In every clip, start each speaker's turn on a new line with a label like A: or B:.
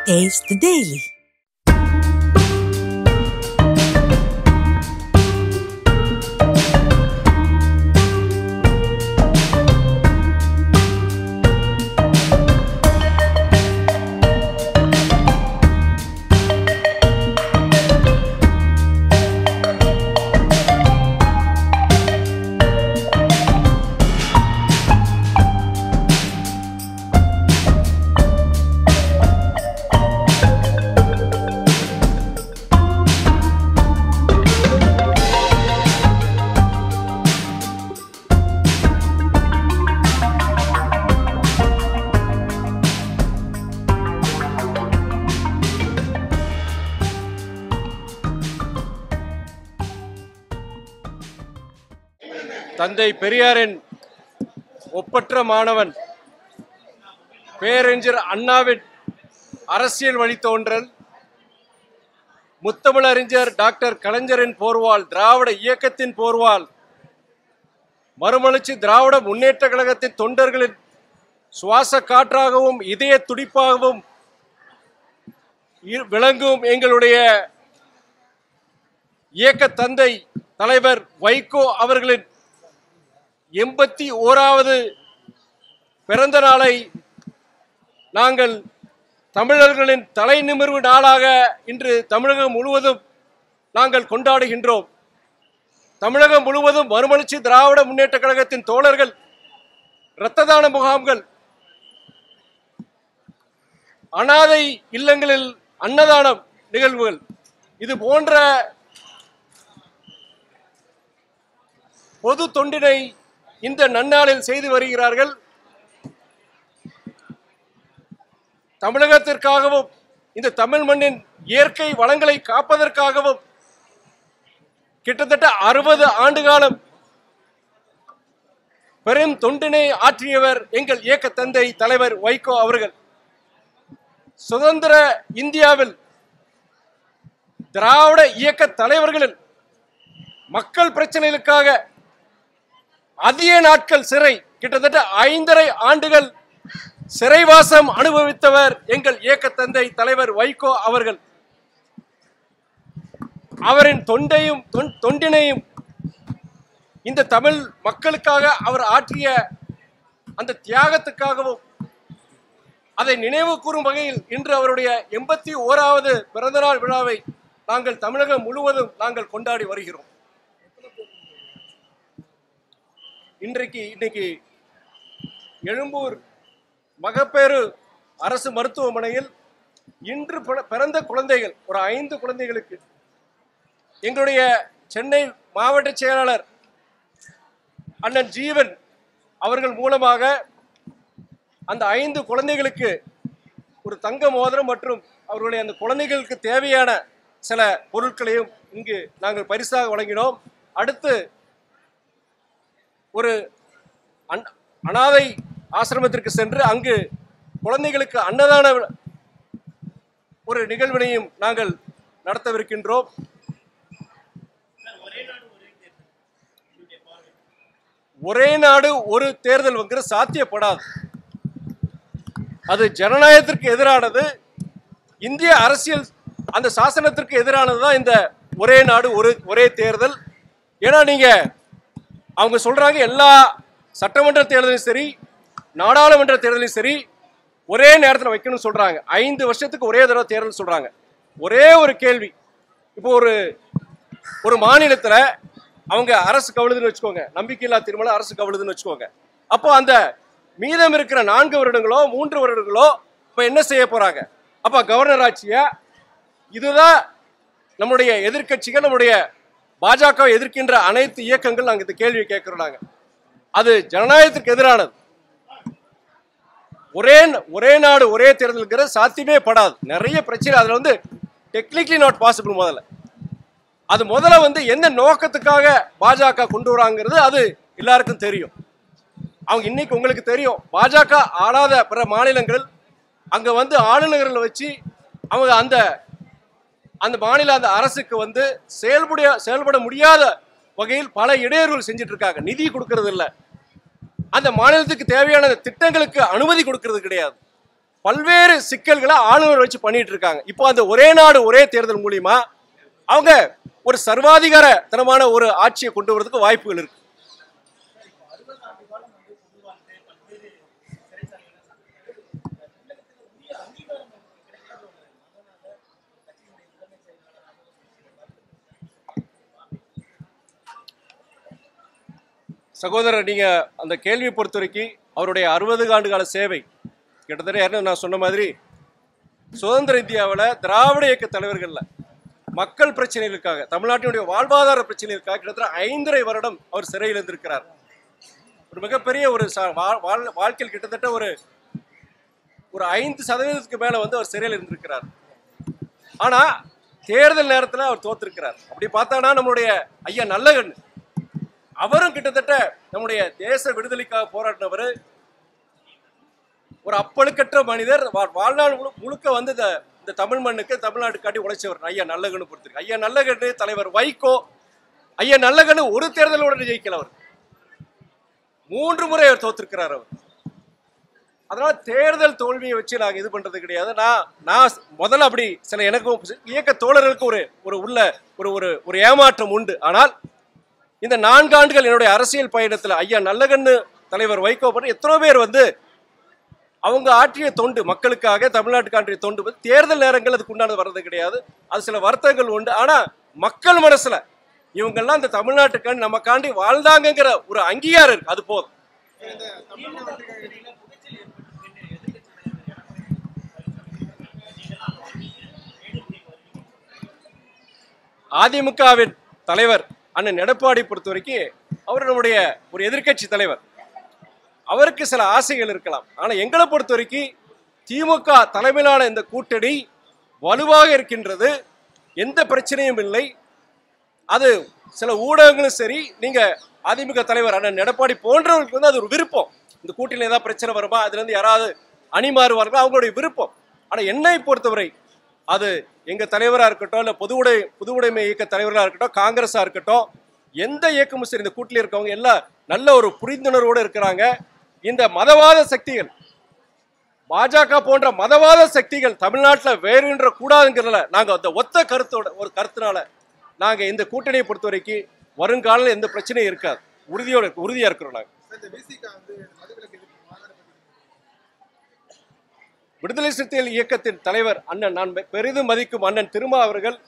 A: Taste the Daily.
B: தந்தை பெரியாரின் ஒப்பற்ற மாணவன் பேரறிஞர் அண்ணாவின் அரசியல் வழித்தோன்றல், முத்தமிழறிஞர் டாக்டர் கலைஞரின் போர்வால், திராவிட இயக்கத்தின் போர்வால், மறுமலர்ச்சி திராவிட முன்னேற்ற கழகத்தின் தொண்டர்களின் சுவாச காற்றாகவும் இதய துடிப்பாகவும் விளங்கும் எங்களுடைய இயக்க தந்தை தலைவர் வைகோ அவர்களின் 81வது பிறந்த நாளை நாங்கள் தமிழர்களின் தலை நிமிர்வு நாளாக இன்று தமிழகம் முழுவதும் நாங்கள் கொண்டாடுகின்றோம். தமிழகம் முழுவதும் மறுமலர்ச்சி திராவிட முன்னேற்ற கழகத்தின் தோழர்கள் இரத்த தான முகாம்கள், அனாதை இல்லங்களில் அன்னதானம் நிகழ்வுகள், இது போன்ற பொது தொண்டினை இந்த நன்னாளில் செய்து வருகிறார்கள். தமிழகத்திற்காகவும் இந்த தமிழ் மண்ணின் இயற்கை வளங்களை காப்பதற்காகவும் கிட்டத்தட்ட 60 ஆண்டு காலம் பெரும் தொண்டினை ஆற்றியவர் எங்கள் இயக்க தந்தை தலைவர் வைகோ அவர்கள். சுதந்திர இந்தியாவில் திராவிட இயக்க தலைவர்களில் மக்கள் பிரச்சனைகளுக்காக அதிக நாட்கள் சிறை, கிட்டத்தட்ட 5½ ஆண்டுகள் சிறைவாசம் அனுபவித்தவர் எங்கள் இயக்க தந்தை தலைவர் வைகோ அவர்கள். அவரின் தொண்டினையும் இந்த தமிழ் மக்களுக்காக அவர் ஆற்றிய அந்த தியாகத்துக்காகவும் அதை நினைவு கூறும் வகையில் இன்று அவருடைய 81வது பிறந்தநாள் விழாவை நாங்கள் தமிழகம் முழுவதும் நாங்கள் கொண்டாடி வருகிறோம். இன்னைக்கு எழும்பூர் மகப்பேறு அரசு மருத்துவமனையில் இன்று பிறந்த குழந்தைகள், ஒரு 5 குழந்தைகளுக்கு எங்களுடைய சென்னை மாவட்ட செயலாளர் அண்ணன் ஜீவன் அவர்கள் மூலமாக அந்த 5 குழந்தைகளுக்கு ஒரு தங்க மோதிரம் மற்றும் அவர்களுடைய அந்த குழந்தைகளுக்கு தேவையான சில பொருட்களையும் இங்கு நாங்கள் பரிசாக வழங்கினோம். அடுத்து ஒரு அனாதை ஆசிரமத்திற்கு சென்று அங்கு குழந்தைகளுக்கு அன்னதான ஒரு நிகழ்வினையும் நாங்கள் நடத்தவிருக்கின்றோம். ஒரே நாடு ஒரு தேர்தல் சாத்தியப்படாது. அது ஜனநாயகத்திற்கு எதிரானது, இந்திய அரசியல் அந்த சாசனத்திற்கு எதிரானது தான் இந்த ஒரே நாடு ஒரே தேர்தல். ஏன்னா நீங்க அவங்க சொல்றாங்க எல்லா சட்டமன்ற தேர்தலும் சரி நாடாளுமன்ற தேர்தலும் சரி ஒரே நேரத்தில் வைக்கணும்னு சொல்றாங்க. 5 வருஷத்துக்கு ஒரே தடவை தேர்தல் சொல்றாங்க. ஒரே ஒரு கேள்வி, இப்போ ஒரு மாநிலத்தில் அவங்க அரசு கவுளுதுன்னு வச்சுக்கோங்க, நம்பிக்கையில்லா தீர்மானம் அரசு கவுளுதுன்னு வச்சுக்கோங்க. அப்போ அந்த மீதம் இருக்கிற 4 வருடங்களோ 3 வருடங்களோ இப்போ என்ன செய்ய போறாங்க? அப்போ கவர்னர் ஆட்சியா? இதுதான் நம்முடைய எதிர்கட்சிகள், நம்முடைய பாஜக எதிர்க்கின்ற அனைத்து இயக்கங்கள் நாங்கள் இந்த கேள்வியை கேட்கிறோம். அது ஜனநாயகத்திற்கு எதிரானது. ஒரே நாடு ஒரே தேர்தல் சாத்தியமே படாது. நிறைய பிரச்சனை அதுல டெக்னிக்கலி நாட் பாசிபிள். முதல்ல என்ன நோக்கத்துக்காக பாஜக கொண்டு வராங்கிறது அது எல்லாருக்கும் தெரியும். அவங்க இன்னைக்கு உங்களுக்கு தெரியும், பாஜக ஆளாத பிற மாநிலங்கள் அங்க ஆளுநர்களை வச்சு அவங்க அந்த மாநில அந்த அரசுக்கு செயல்பட முடியாத வகையில் பல இடையூறுகள் செஞ்சுட்டு இருக்காங்க. நிதி கொடுக்கறது இல்லை, அந்த மாநிலத்துக்கு தேவையான திட்டங்களுக்கு அனுமதி கொடுக்கிறது கிடையாது. பல்வேறு சிக்கல்களை ஆளுநர் வச்சு பண்ணிட்டு இருக்காங்க. இப்போ அந்த ஒரே நாடு ஒரே தேர்தல் மூலியமா அவங்க ஒரு சர்வாதிகார தனமான ஒரு ஆட்சியை கொண்டு வரதுக்கு வாய்ப்புகள் இருக்கு. சகோதரர், நீங்க அந்த கேள்வியை பொறுத்த வரைக்கும் அவருடைய 60 ஆண்டு கால சேவை கிட்டத்தட்ட நான் சொன்ன மாதிரி சுதந்திர இந்தியாவில் திராவிட இயக்க தலைவர்கள்ல மக்கள் பிரச்சனைகளுக்காக, தமிழ்நாட்டினுடைய வாழ்வாதார பிரச்சனைகளுக்காக கிட்டத்தட்ட 5.5 வருடம் அவர் சிறையில் இருந்திருக்கிறார். ஒரு மிகப்பெரிய ஒரு வாழ்க்கையில் கிட்டத்தட்ட ஒரு 5% மேல வந்து அவர் சிறையில் இருந்திருக்கிறார். ஆனா தேர்தல் நேரத்தில் அவர் தோத்திருக்கிறார். அப்படி பார்த்தானா நம்மளுடைய ஐயா நல்லகண்ணு அவரும் கிட்டத்தட்ட நம்முடைய தேச விடுதலைக்காக போராடினவர், ஒரு அப்பழுக்கற்ற மனிதர், வாழ்நாள் முழுக்க வந்து இந்த தமிழ் மண்ணுக்கு தமிழ்நாட்டு காட்டி உழைச்சவர் ஐயா நல்லகண்ணு பொறுத்திருக்கு. ஐயா நல்லகண்ணு, தலைவர் வைகோ, ஐயா நல்லகண்ணு ஒரு தேர்தலோட ஜெயிக்கல, அவர் 3 முறை அவர் தோத்திருக்கிறார். அவர் அதனால தேர்தல் தோல்வியை வச்சு நாங்கள் இது பண்றது கிடையாது. நான் முதல்ல அப்படி சில எனக்கும் இயக்க தோழர்களுக்கு ஒரு ஏமாற்றம் உண்டு. ஆனால் இந்த 4 ஆண்டுகள் என்னுடைய அரசியல் பயணத்தில் ஐயா நல்லகண்ணு, தலைவர் வைகோ பற்றி எத்தனை பேர் வந்து அவங்க ஆற்றிய தொண்டு மக்களுக்காக, தமிழ்நாட்டுக்கு ஆற்றிய தொண்டு தேர்தல் நேரங்கள் அதுக்கு உண்டானது வர்றது கிடையாது. அது சில வருத்தங்கள் உண்டு. ஆனா மக்கள் மனசுல இவங்கெல்லாம் இந்த தமிழ்நாட்டுக்காண்டி நமக்காண்டி வாழ்ந்தாங்கிற ஒரு அங்கீகாரம் இருக்கு. அது போதும். அதிமுகவின் தலைவர் அண்ணன் எடப்பாடி பொறுத்த வரைக்கும் அவர் நம்முடைய ஒரு எதிர்கட்சி தலைவர். அவருக்கு சில ஆசைகள் இருக்கலாம். ஆனா எங்களை பொறுத்த வரைக்கும் திமுக தலைமையிலான இந்த கூட்டணி வலுவாக இருக்கின்றது. எந்த பிரச்சனையும் இல்லை. அது சில ஊடகங்களும் சரி, நீங்க அதிமுக தலைவர் அண்ணன் எடப்பாடி போன்றவர்களுக்கு வந்து அது ஒரு விருப்பம். இந்த கூட்டணியில் ஏதாவது பிரச்சனை வருமா, அதுல இருந்து யாராவது அணி மாறுவார்கள், அவங்களுடைய விருப்பம். ஆனா என்னை பொறுத்தவரை அது எங்க தலைவரா இருக்கட்டும், இல்ல பொது உடைமை இயக்க தலைவர்களா இருக்கட்டும், காங்கிரஸா இருக்கட்டும், எந்த இயக்கமும் சரி இந்த கூட்டில் இருக்கவங்க எல்லாம் நல்ல ஒரு புரிந்துணர்வோடு இருக்கிறாங்க. இந்த மதவாத சக்திகள், பாஜக போன்ற மதவாத சக்திகள் தமிழ்நாட்டில் வேறுன்ற கூடாதுங்கிறதுல நாங்க அந்த ஒத்த கருத்தினால நாங்க இந்த கூட்டணியை பொறுத்த வரைக்கும் வருங்காலம் எந்த பிரச்சனையும் இருக்காது, உறுதியா இருக்கிறோம். நாங்க விடுதலை சிறுத்தைகள் இயக்கத்தின் தலைவர் அண்ணன், நான் பெரிதும் மதிக்கும் அண்ணன் திருமா அவர்கள்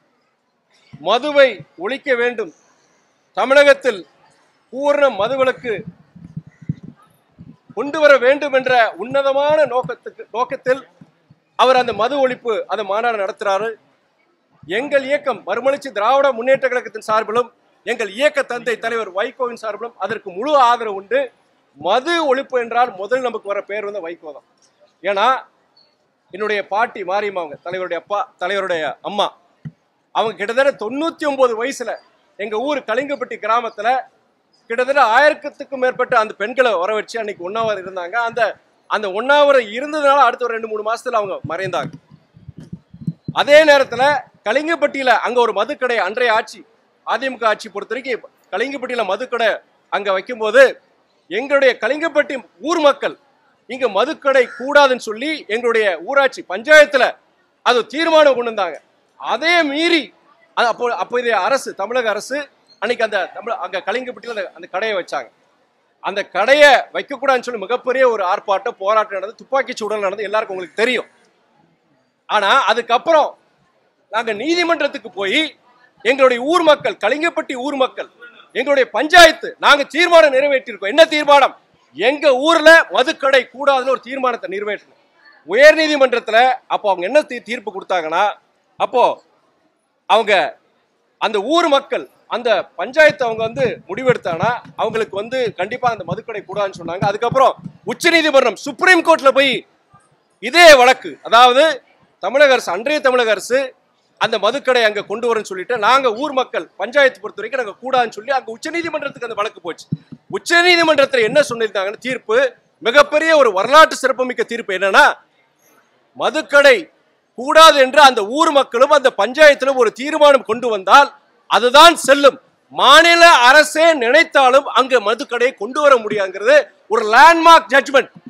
B: மதுவை ஒழிக்க வேண்டும், தமிழகத்தில் பூர்ண மதுவிலக்கு கொண்டு வர வேண்டும் என்ற உன்னதமான நோக்கத்தில் அவர் அந்த மது ஒழிப்பு அந்த மாநாடு நடத்துறாரு. எங்கள் இயக்கம் மறுமலர்ச்சி திராவிட முன்னேற்ற கழகத்தின் சார்பிலும் எங்கள் இயக்க தந்தை தலைவர் வைகோவின் சார்பிலும் அதற்கு முழு ஆதரவு உண்டு. மது ஒழிப்பு என்றால் முதல் நமக்கு வர பேர் வந்து வைகோ தான். ஏன்னா என்னுடைய பாட்டி மாரியம்மா, அவங்க தலைவருடைய அம்மா, அவங்க கிட்டத்தட்ட 99 வயசுல எங்க ஊர் கலிங்கப்பட்டி கிராமத்துல கிட்டத்தட்ட 1000க்கும் மேற்பட்ட அந்த பெண்களை வர வச்சு அன்னைக்கு உண்ணாவிரதம் இருந்தாங்க. அந்த உண்ணாவிரதம் இருந்ததுனால அடுத்த ஒரு 2-3 மாசத்துல அவங்க மறைந்தாங்க. அதே நேரத்துல கலிங்கப்பட்டியில அங்க ஒரு மதுக்கடை, அன்றைய ஆட்சி அதிமுக ஆட்சி பொறுத்த வரைக்கும் கலிங்கப்பட்டியில மதுக்கடை அங்க வைக்கும்போது எங்களுடைய கலிங்கப்பட்டி ஊர் மக்கள் இங்க மதுக்கடை கூடாதுன்னு சொல்லி எங்களுடைய ஊராட்சி பஞ்சாயத்துல அது தீர்மானம் கொண்டு வந்தாங்க. அதே மீறி அப்போதைய அரசு, தமிழக அரசு அன்னைக்கு அங்க கலிங்கப்பட்டியில அந்த கடையை வச்சாங்க. அந்த கடையை வைக்கக்கூடாதுன்னு சொல்லி மிகப்பெரிய ஒரு ஆர்ப்பாட்டம், போராட்டம் நடந்து, துப்பாக்கி சூடல் நடந்து, எல்லாருக்கும் உங்களுக்கு தெரியும். ஆனா அதுக்கப்புறம் நாங்க நீதிமன்றத்துக்கு போய் எங்களுடைய ஊர் மக்கள், கலிங்கப்பட்டி ஊர் மக்கள், எங்களுடைய பஞ்சாயத்து நாங்க தீர்மானம் நிறைவேற்றிருக்கோம். என்ன தீர்மானம்? எங்க ஊர்ல மதுக்கடை கூடாதுன்னு ஒரு தீர்மானத்தை நிறைவேற்றணும். உயர் நீதிமன்றத்துல அப்போ அவங்க என்ன தீர்ப்பு கொடுத்தாங்கன்னா, அப்போ அவங்க அந்த ஊர் மக்கள், அந்த பஞ்சாயத்து அவங்க வந்து முடிவெடுத்தாங்கன்னா அவங்களுக்கு வந்து கண்டிப்பா அந்த மதுக்கடை கூடாதுன்னு சொன்னாங்க. அதுக்கப்புறம் உச்ச நீதிமன்றம், சுப்ரீம் கோர்ட்ல போய் இதே வழக்கு, அதாவது தமிழக அரசு, அன்றைய தமிழக அரசு அந்த மதுக்கடை அங்க கொண்டு வரன்னு சொல்லிட்டு நாங்க ஊர் மக்கள் பஞ்சாயத்து பொறுத்த வரைக்கும் நாங்க கூடாதுன்னு சொல்லி அங்க உச்ச நீதிமன்றத்துக்கு அந்த வழக்கு போச்சு. உச்ச நீதிமன்றத்தில் என்ன சொல்லியிருந்தாங்கன்னு தீர்ப்பு, மிகப்பெரிய ஒரு வரலாற்று சிறப்புமிக்க தீர்ப்பு. என்னன்னா, மதுக்கடை கூடாது என்று அந்த ஊர் மக்களும் அந்த பஞ்சாயத்திலும் ஒரு தீர்மானம் கொண்டு வந்தால் அதுதான் செல்லும். மாநில அரசே நினைத்தாலும் அங்க மதுக்கடையை கொண்டு வர முடியாதுங்கிறது ஒரு லேண்ட்மார்க் ஜட்ஜ்மெண்ட்.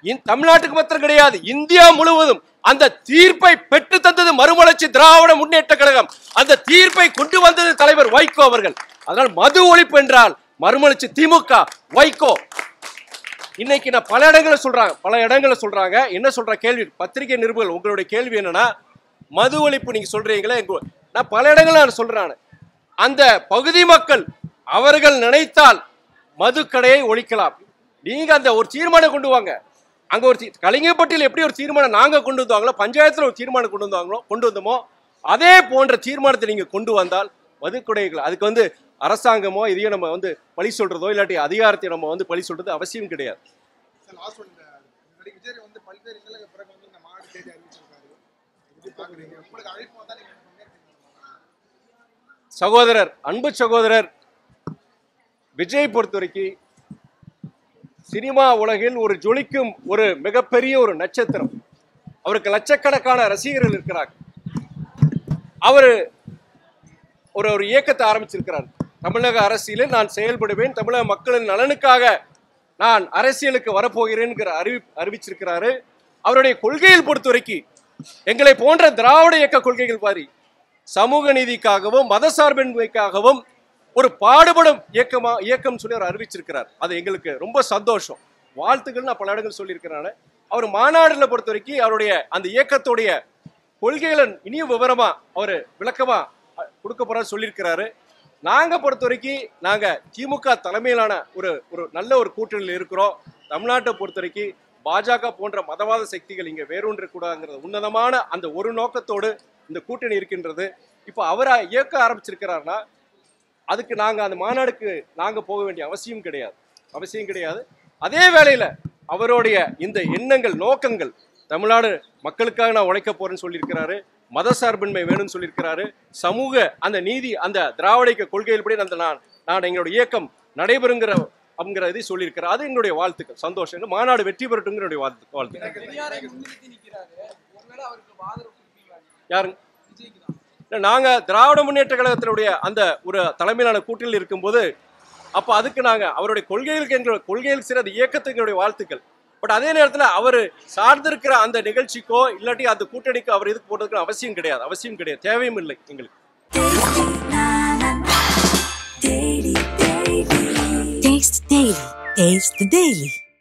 B: தமிழ்நாட்டுக்கு மாத்திரம் கிடையாது, இந்தியா முழுவதும் அந்த தீர்ப்பை பெற்று தந்தது மறுமலர்ச்சி திராவிட முன்னேற்ற கழகம். அந்த தீர்ப்பை கொண்டு வந்தது தலைவர் வைகோ அவர்கள். அதனால் மது ஒழிப்பு என்றால் மறுமலர்ச்சி திமுக வைகோ. இன்னைக்கு நான் பல இடங்களில் சொல்றாங்க. என்ன சொல்ற கேள்வி, பத்திரிகை நிருபர்கள் உங்களுடைய கேள்வி என்னன்னா, மது ஒழிப்பு நீங்க சொல்றீங்களே, நான் பல இடங்கள்ல நான் சொல்றேன், அந்த பகுதி மக்கள் அவர்கள் நினைத்தால் மதுக்கடையை ஒழிக்கலாம். நீங்க அந்த ஒரு தீர்மானம் கொண்டு வாங்க. அங்க ஒரு கலிங்கப்பட்டியில் எப்படி ஒரு தீர்மானம் நாங்க கொண்டு வந்தாங்களோ, பஞ்சாயத்துல ஒரு தீர்மானம் கொண்டு வந்தோமோ, அதே போன்ற தீர்மானத்தை நீங்க கொண்டு வந்தால் மதுக்கடைகள், அதுக்கு அரசாங்கமோ இதையும் நம்ம பழி சொல்றதோ இல்லாட்டி அதிகாரத்தை நம்ம பழி சொல்றது அவசியம் கிடையாது. சகோதரர், அன்பு சகோதரர் விஜய் பொறுத்தவரைக்கும் சினிமா உலகில் ஒரு ஜொலிக்கும் ஒரு மிகப்பெரிய ஒரு நட்சத்திரம். அவருக்கு லட்சக்கணக்கான ரசிகர்கள் இருக்கிறார். அவர் ஒரு இயக்கத்தை ஆரம்பிச்சிருக்கிறார். தமிழக அரசியலில் நான் செயல்படுவேன், தமிழக மக்களின் நலனுக்காக நான் அரசியலுக்கு வரப்போகிறேன் அறிவிச்சிருக்கிறாரு. அவருடைய கொள்கையில் பொறுத்தவரைக்கும் எங்களை போன்ற திராவிட இயக்க கொள்கைகள் பாரி சமூக நீதிக்காகவும் மதசார்பின்மைக்காகவும் ஒரு பாடுபடும் இயக்கம் சொல்லி அவர் அறிவிச்சிருக்கிறார். அது எங்களுக்கு ரொம்ப சந்தோஷம், வாழ்த்துக்கள். நான் பல இடங்கள் சொல்லியிருக்கிறாரு. அவர் மாநாடுல பொறுத்த வரைக்கும் அவருடைய அந்த இயக்கத்துடைய கொள்கைகளை இனியும் விவரமா அவர் விளக்கமா கொடுக்க போற சொல்லியிருக்கிறாரு. நாங்க பொறுத்த வரைக்கும் நாங்க திமுக தலைமையிலான ஒரு நல்ல ஒரு கூட்டணியில் இருக்கிறோம். தமிழ்நாட்டை பொறுத்த வரைக்கும் பாஜக போன்ற மதவாத சக்திகள் இங்க வேரூன்ற கூடாதுங்கிறது உன்னதமான அந்த ஒரு நோக்கத்தோடு இந்த கூட்டணி இருக்கின்றது. இப்போ அவரை இயக்க ஆரம்பிச்சிருக்கிறாருன்னா அதுக்கு நாங்க அந்த மாநாடுக்கு நாங்க போக வேண்டிய அவசியம் கிடையாது. அதே வேளையில அவருடைய இந்த எண்ணங்கள் நோக்கங்கள் தமிழ்நாடு மக்களுக்காக நான் உழைக்க போறேன்னு சொல்லியிருக்கிறாரு. மதசார்பின்மை வேணும்னு சொல்லியிருக்கிறாரு. சமூக அந்த நீதி அந்த திராவிட கொள்கையில்படி நான் எங்களுடைய இயக்கம் நடைபெறுங்கிற அப்படிங்கிற இதை சொல்லியிருக்கிறார். அது எங்களுடைய வாழ்த்துக்கள், சந்தோஷம். மாநாடு வெற்றி பெறட்டுங்கிற வாழ்த்துக்கள். யாருங்க? நாங்க திராவிட முன்னேற்ற கழகத்தினுடைய அந்த ஒரு தலைமையிலான கூட்டணியில் இருக்கும்போது அப்ப அதுக்கு நாங்க அவருடைய கொள்கைகளுக்கு சில இயக்கத்துக்கு எங்களுடைய வாழ்த்துக்கள். பட் அதே நேரத்தில் அவர் சார்ந்திருக்கிற அந்த நிகழ்ச்சிக்கோ இல்லாட்டி அந்த கூட்டணிக்கு அவர் இதுக்கு போடுறதுக்கு அவசியம் கிடையாது, தேவையும் இல்லை எங்களுக்கு.
A: Taste the Daily.